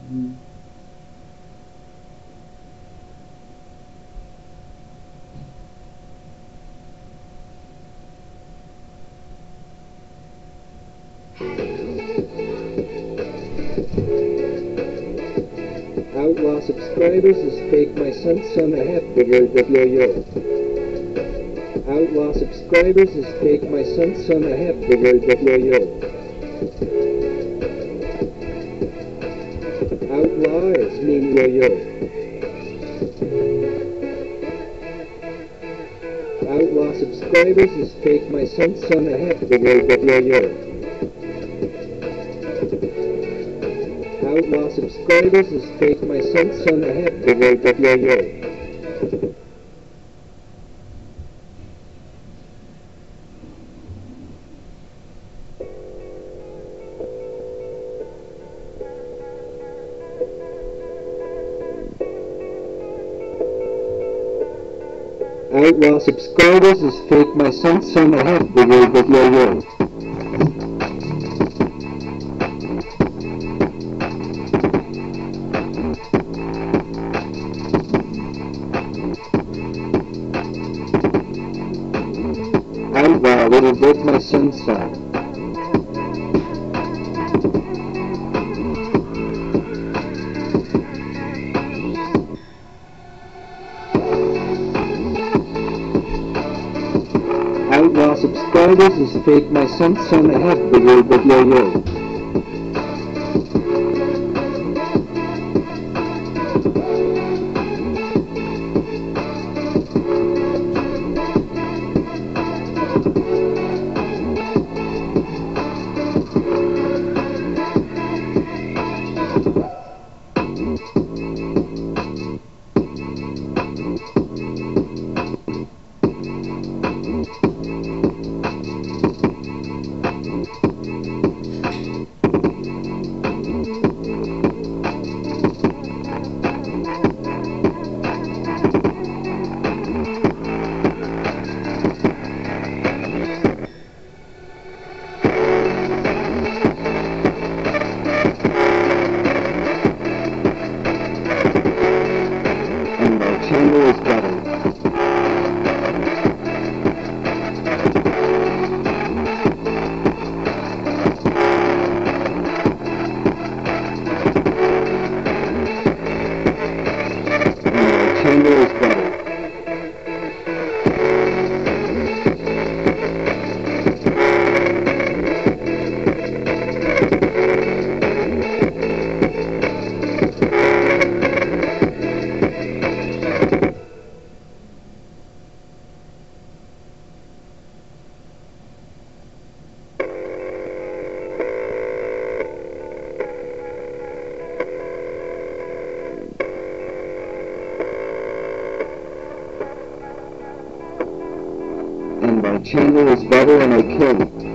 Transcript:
Outlaw subscribers is fake. My son's son a half bigger than yo-yo. Outlaw subscribers is fake. My son's son a half bigger than yo-yo. Outlaw is mean yo-yo. Outlaw subscribers is fake. My son's son a half bigger than yo-yo. Outlaw subscribers is fake. My son's son a half bigger than yo-yo. Outlaw subscribers is fake. My son's son a half bigger than yo-yo. Outlaw will invoke my son's son. Outlaw subscribers is fake. My son's son a half bigger than yo-yo. Channel is better. Channel is better. And my channel is better and I kill it.